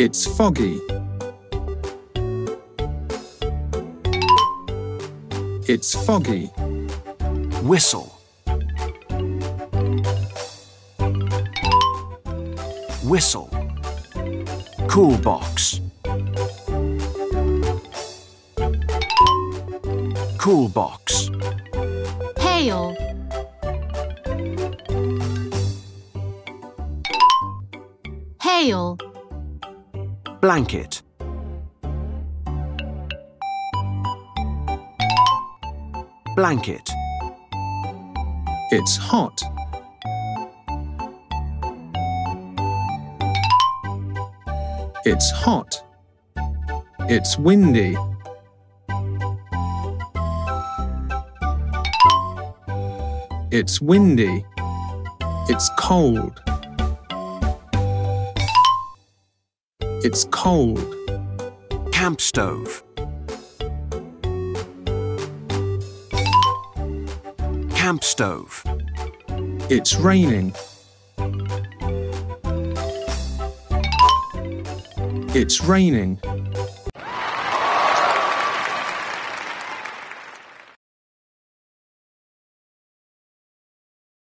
It's foggy. It's foggy. Whistle. Whistle. Cool box. Cool box. Hail. Hail. Blanket. Blanket. It's hot. It's hot. It's windy. It's windy. It's cold. It's cold. Camp stove. Camp stove. It's raining. It's raining.